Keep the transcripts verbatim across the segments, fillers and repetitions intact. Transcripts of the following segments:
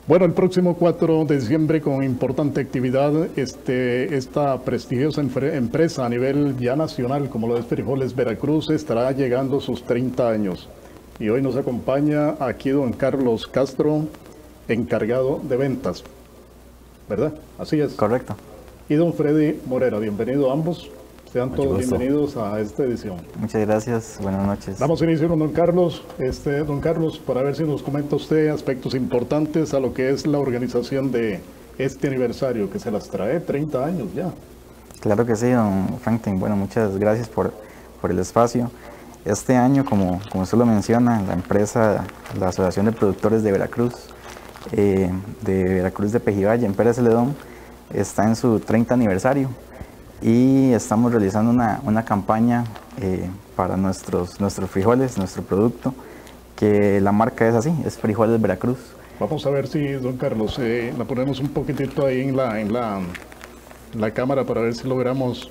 Bueno, el próximo cuatro de diciembre con importante actividad, este, esta prestigiosa empresa a nivel ya nacional, como lo es Frijoles Veracruz, estará llegando a sus treinta años. Y hoy nos acompaña aquí don Carlos Castro, encargado de ventas, ¿verdad? Así es. Correcto. Y don Freddy Morera, bienvenido a ambos. Sean Mucho todos gusto. bienvenidos a esta edición. Muchas gracias, buenas noches. Damos inicio con don Carlos. Este, don Carlos, para ver si nos comenta usted aspectos importantes a lo que es la organización de este aniversario, que se las trae treinta años ya. Claro que sí, don Franklin. Bueno, muchas gracias por, por el espacio. Este año, como, como usted lo menciona, la empresa, la Asociación de Productores de Veracruz, eh, de Veracruz de Pejivalle, en Pérez Celedón, está en su treinta aniversario. Y estamos realizando una, una campaña eh, para nuestros, nuestros frijoles, nuestro producto, que la marca es así, es Frijoles Veracruz. Vamos a ver si, don Carlos, eh, la ponemos un poquitito ahí en la, en la, la cámara para ver si logramos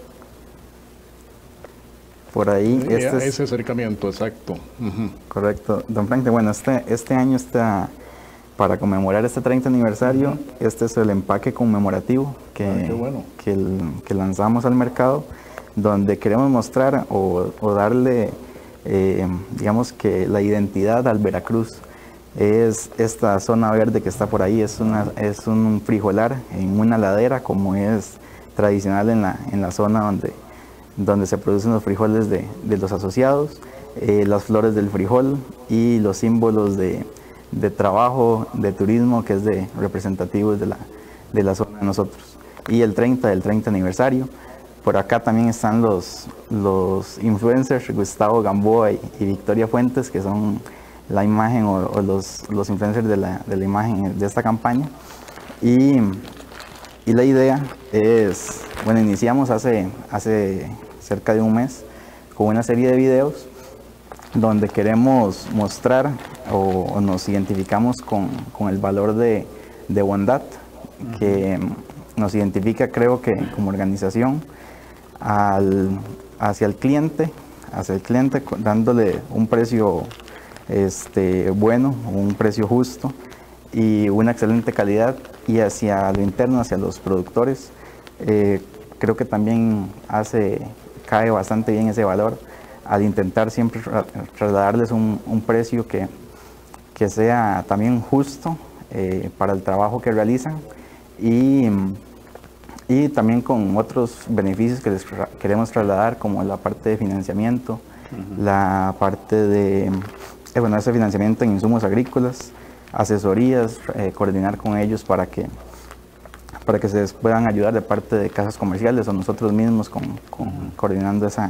por ahí eh, este es, ese acercamiento, exacto. Uh-huh. Correcto. Don Franklin, bueno, este, este año está, para conmemorar este treinta aniversario, uh-huh. Este es el empaque conmemorativo que, ah, qué bueno. que, el, que lanzamos al mercado, donde queremos mostrar o, o darle, eh, digamos que la identidad al Veracruz. Es esta zona verde que está por ahí, es, una, es un frijolar en una ladera, como es tradicional en la, en la zona donde, donde se producen los frijoles de, de los asociados, eh, las flores del frijol y los símbolos de, de trabajo, de turismo, que es de representativos de la, de la zona de nosotros. Y el treinta del treinta aniversario. Por acá también están los, los influencers, Gustavo Gamboa y, y Victoria Fuentes, que son la imagen o, o los, los influencers de la, de la imagen de esta campaña. Y, y la idea es, bueno, iniciamos hace, hace cerca de un mes con una serie de videos donde queremos mostrar o, o nos identificamos con, con el valor de, de bondad, uh-huh. que nos identifica, creo que como organización, al, hacia el cliente, hacia el cliente dándole un precio este, bueno, un precio justo y una excelente calidad, y hacia lo interno, hacia los productores, eh, creo que también hace, cae bastante bien ese valor al intentar siempre trasladarles un, un precio que, que sea también justo eh, para el trabajo que realizan, y, y también con otros beneficios que les queremos trasladar, como la parte de financiamiento, uh-huh. la parte de eh, bueno, ese financiamiento en insumos agrícolas, asesorías, eh, coordinar con ellos para que, para que se les puedan ayudar de parte de casas comerciales o nosotros mismos con, con, uh-huh. coordinando esa.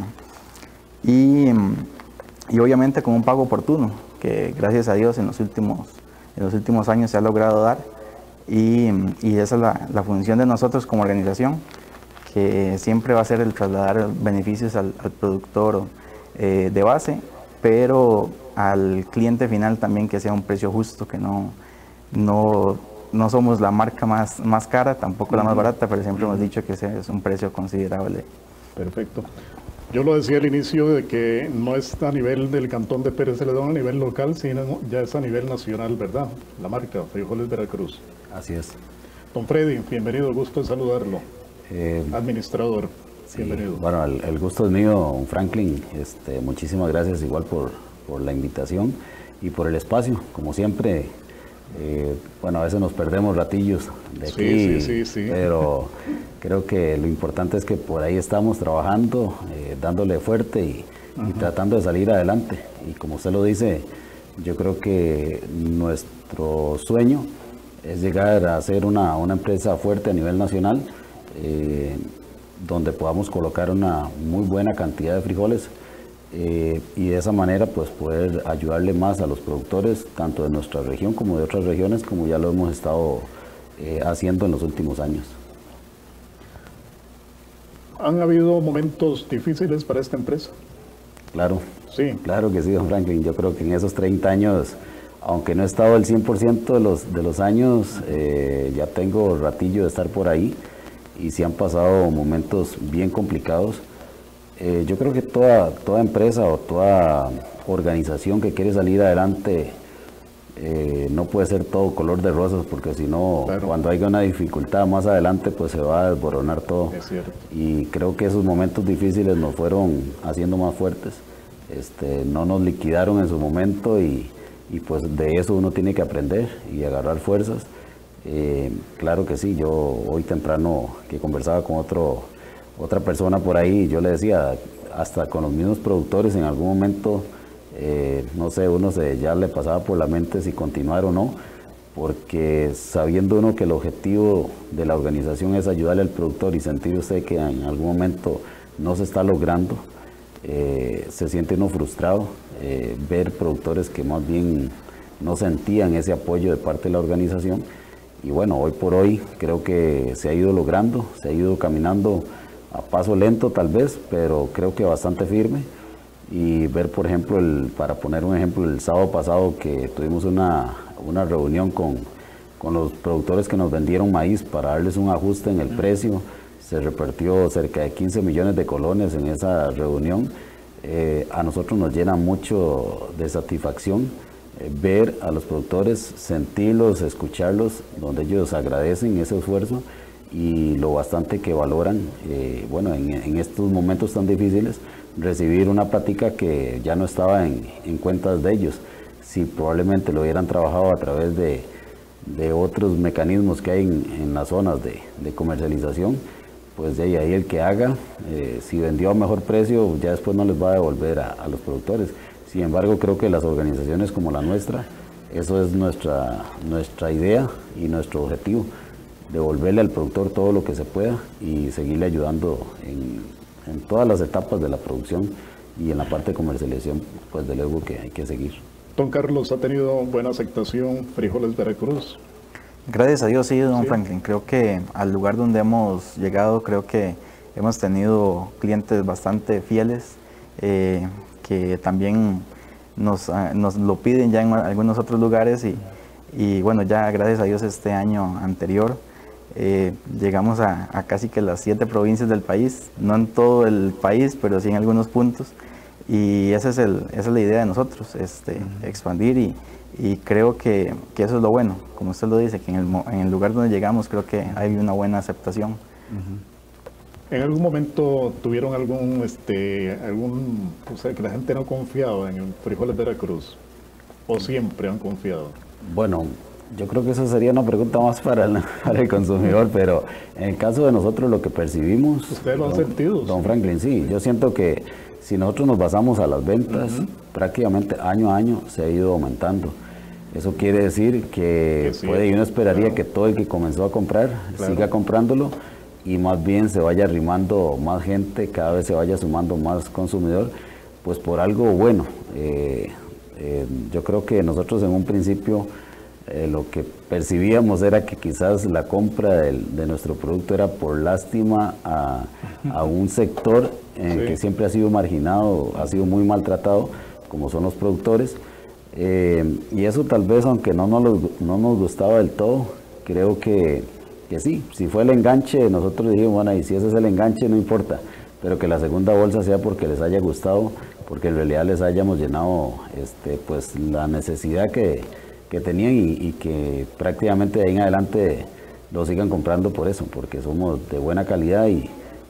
Y, y obviamente con un pago oportuno, que gracias a Dios en los últimos, en los últimos años se ha logrado dar, y, y esa es la, la función de nosotros como organización, que siempre va a ser el trasladar beneficios al, al productor eh, de base, pero al cliente final también que sea un precio justo, que no, no, no somos la marca más, más cara, tampoco la más barata, pero siempre hemos dicho que ese es un precio considerable. Perfecto. Yo lo decía al inicio de que no es a nivel del cantón de Pérez Celedón, a nivel local, sino ya es a nivel nacional, ¿verdad? La marca Frijoles Veracruz. Así es. Don Freddy, bienvenido, gusto en saludarlo. Eh, Administrador, sí, bienvenido. Bueno, el, el gusto es mío, Franklin. Este, muchísimas gracias igual por, por la invitación y por el espacio, como siempre. Eh, bueno, a veces nos perdemos ratillos de sí, aquí, sí, sí, sí. pero creo que lo importante es que por ahí estamos trabajando, eh, dándole fuerte y, y tratando de salir adelante. Y como usted lo dice, yo creo que nuestro sueño es llegar a ser una, una empresa fuerte a nivel nacional, eh, donde podamos colocar una muy buena cantidad de frijoles, Eh, y de esa manera pues poder ayudarle más a los productores tanto de nuestra región como de otras regiones, como ya lo hemos estado eh, haciendo en los últimos años. ¿Han habido momentos difíciles para esta empresa? Claro, sí, claro que sí, don Franklin. Yo creo que en esos treinta años, aunque no he estado el cien por ciento de los, de los años, eh, ya tengo ratillo de estar por ahí y sí han pasado momentos bien complicados. Eh, yo creo que toda, toda empresa o toda organización que quiere salir adelante eh, no puede ser todo color de rosas, porque si no, claro, cuando haya una dificultad más adelante, pues se va a desboronar todo. es cierto. Y creo que esos momentos difíciles nos fueron haciendo más fuertes. Este, no nos liquidaron en su momento y, y pues de eso uno tiene que aprender y agarrar fuerzas. Eh, claro que sí, yo hoy temprano que conversaba con otro, otra persona por ahí, yo le decía, hasta con los mismos productores en algún momento, eh, no sé, uno se, ya le pasaba por la mente si continuar o no, porque sabiendo uno que el objetivo de la organización es ayudarle al productor y sentir usted que en algún momento no se está logrando, eh, se siente uno frustrado, eh, ver productores que más bien no sentían ese apoyo de parte de la organización. Y bueno, hoy por hoy creo que se ha ido logrando, se ha ido caminando a paso lento tal vez, pero creo que bastante firme. Y ver, por ejemplo, el, para poner un ejemplo, el sábado pasado que tuvimos una, una reunión con, con los productores que nos vendieron maíz para darles un ajuste en el precio, se repartió cerca de quince millones de colones en esa reunión. Eh, a nosotros nos llena mucho de satisfacción eh, ver a los productores, sentirlos, escucharlos, donde ellos agradecen ese esfuerzo y lo bastante que valoran, eh, bueno, en, en estos momentos tan difíciles, recibir una plática que ya no estaba en, en cuentas de ellos. Si probablemente lo hubieran trabajado a través de, de otros mecanismos que hay en, en las zonas de, de comercialización, pues de ahí el que haga, eh, si vendió a mejor precio, ya después no les va a devolver a, a los productores. Sin embargo, creo que las organizaciones como la nuestra, eso es nuestra, nuestra idea y nuestro objetivo, devolverle al productor todo lo que se pueda y seguirle ayudando en, en todas las etapas de la producción y en la parte de comercialización, pues de luego que hay que seguir. Don Carlos, ¿ha tenido buena aceptación Frijoles Veracruz? Gracias a Dios, sí, don Sí. Franklin. Creo que al lugar donde hemos llegado, creo que hemos tenido clientes bastante fieles, eh, que también nos, ah, nos lo piden ya en algunos otros lugares y, y bueno, ya gracias a Dios este año anterior eh, llegamos a, a casi que las siete provincias del país, no en todo el país, pero sí en algunos puntos. Y esa es, el, esa es la idea de nosotros, este, uh-huh. expandir y, y creo que, que eso es lo bueno, como usted lo dice, que en el, en el lugar donde llegamos creo que hay una buena aceptación. Uh-huh. ¿En algún momento tuvieron algún, este, algún, o sea, que la gente no confiaba en el Frijoles Veracruz? ¿O siempre han confiado? Bueno, yo creo que eso sería una pregunta más para el, para el consumidor, pero en el caso de nosotros lo que percibimos... ¿Ustedes lo han don, sentido? Don Franklin, sí, yo siento que si nosotros nos basamos a las ventas, uh-huh. prácticamente año a año se ha ido aumentando. Eso quiere decir que, que sí, puede, uno esperaría claro. que todo el que comenzó a comprar claro. siga comprándolo y más bien se vaya arrimando más gente, cada vez se vaya sumando más consumidor, pues por algo bueno. Eh, eh, yo creo que nosotros en un principio eh, lo que percibíamos era que quizás la compra del, de nuestro producto era por lástima a, a un sector en sí. que siempre ha sido marginado, ha sido muy maltratado, como son los productores. Eh, y eso tal vez, aunque no nos, no nos gustaba del todo, creo que, que sí, si fue el enganche, nosotros dijimos, bueno, y si ese es el enganche, no importa, pero que la segunda bolsa sea porque les haya gustado, porque en realidad les hayamos llenado este, pues, la necesidad que, que tenían y, y que prácticamente de ahí en adelante lo sigan comprando por eso, porque somos de buena calidad y,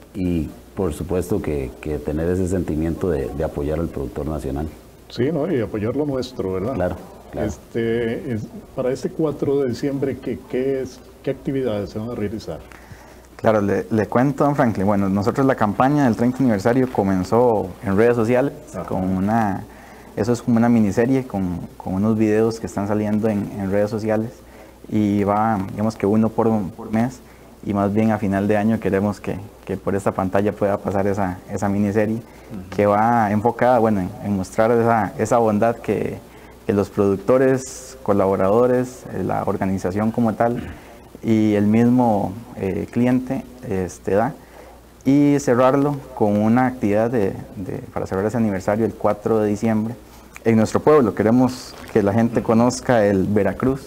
y por supuesto que, que tener ese sentimiento de, de apoyar al productor nacional. Sí, ¿no? Y apoyar lo nuestro, ¿verdad? Claro, claro. Este, es, para este cuatro de diciembre, ¿qué, qué, es, ¿qué actividades se van a realizar? Claro, le, le cuento, don Franklin. Bueno, nosotros la campaña del treinta aniversario comenzó en redes sociales, Ajá. con una, eso es como una miniserie con, con unos videos que están saliendo en, en redes sociales y va, digamos que uno por, por mes y más bien a final de año queremos que, que por esta pantalla pueda pasar esa, esa miniserie uh-huh. que va enfocada, bueno, en, en mostrar esa, esa bondad que, que los productores, colaboradores, la organización como tal y el mismo eh, cliente este, da, y cerrarlo con una actividad de, de, para cerrar ese aniversario el cuatro de diciembre en nuestro pueblo. Queremos que la gente conozca el Veracruz,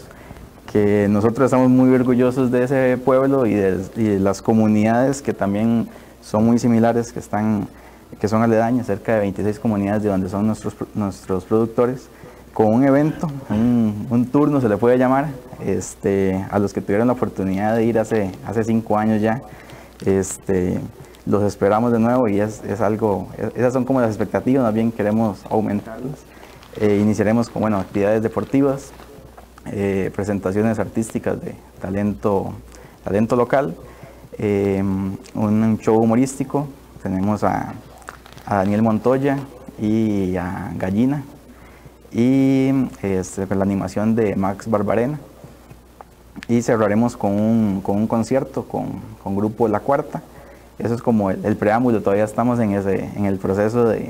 que nosotros estamos muy orgullosos de ese pueblo y de, y de las comunidades que también son muy similares, que, están, que son aledañas, cerca de veintiséis comunidades de donde son nuestros, nuestros productores. con un evento, un, un turno se le puede llamar, este, a los que tuvieron la oportunidad de ir hace, hace cinco años ya. Este, los esperamos de nuevo y es, es algo, esas son como las expectativas, más bien queremos aumentarlas. Eh, iniciaremos con bueno, actividades deportivas, eh, presentaciones artísticas de talento, talento local, eh, un show humorístico, tenemos a, a Daniel Montoya y a Gallina, y este, la animación de Max Barbarena, y cerraremos con un, con un concierto con, con grupo La Cuarta. Eso es como el, el preámbulo, todavía estamos en, ese, en el proceso de,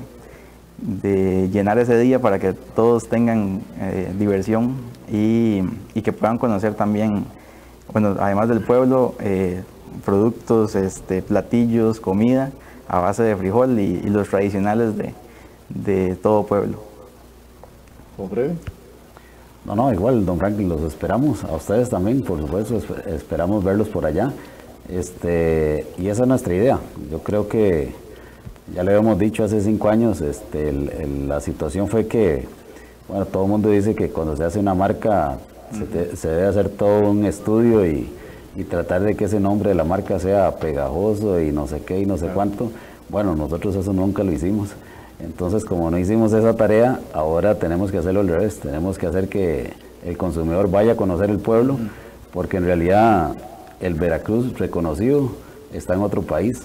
de llenar ese día para que todos tengan eh, diversión y, y que puedan conocer también, bueno, además del pueblo, eh, productos, este, platillos, comida a base de frijol y, y los tradicionales de, de todo pueblo. ¿Hombre? No, no, igual, don Franklin, los esperamos, a ustedes también, por supuesto, esperamos verlos por allá. Este, y esa es nuestra idea. Yo creo que, ya le habíamos dicho hace cinco años, este, el, el, la situación fue que, bueno, todo el mundo dice que cuando se hace una marca uh-huh. se, te, se debe hacer todo un estudio y, y tratar de que ese nombre de la marca sea pegajoso y no sé qué y no sé uh-huh. cuánto. Bueno, nosotros eso nunca lo hicimos. Entonces, como no hicimos esa tarea, ahora tenemos que hacerlo al revés. Tenemos que hacer que el consumidor vaya a conocer el pueblo, uh-huh. porque en realidad el Veracruz reconocido está en otro país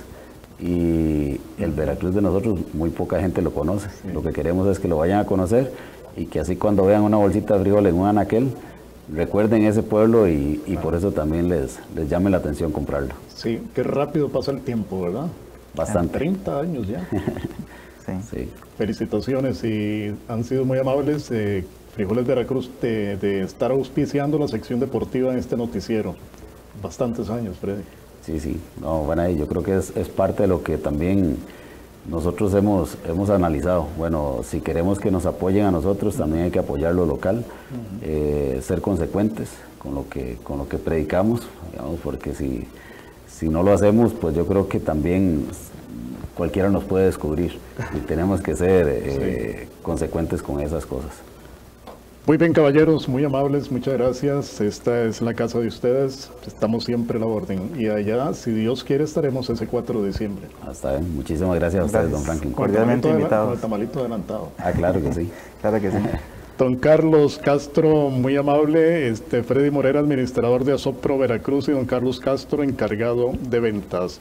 y el Veracruz de nosotros muy poca gente lo conoce. Sí. Lo que queremos es que lo vayan a conocer y que así cuando vean una bolsita de frijol en un anaquel, recuerden ese pueblo y, y por eso también les, les llame la atención comprarlo. Sí, qué rápido pasa el tiempo, ¿verdad? Bastante. treinta años ya. Sí. Sí. Felicitaciones y han sido muy amables, eh, Frijoles Veracruz, de, de estar auspiciando la sección deportiva en este noticiero. Bastantes años, Freddy. Sí, sí. No, bueno, yo creo que es, es parte de lo que también nosotros hemos, hemos analizado. Bueno, si queremos que nos apoyen a nosotros, también hay que apoyar lo local, uh-huh. eh, ser consecuentes con lo que, con lo que predicamos, digamos, porque si, si no lo hacemos, pues yo creo que también cualquiera nos puede descubrir y tenemos que ser eh, sí. consecuentes con esas cosas. Muy bien, caballeros, muy amables, muchas gracias. Esta es la casa de ustedes, estamos siempre a la orden. Y allá, si Dios quiere, estaremos ese cuatro de diciembre. Hasta bien, muchísimas gracias a ustedes, gracias. Don Franklin. Cordialmente invitados. Con el tamalito adelantado. Ah, claro que sí. Claro que sí. Don Carlos Castro, muy amable. Este, Freddy Morera, administrador de Asopro Veracruz, y don Carlos Castro, encargado de ventas.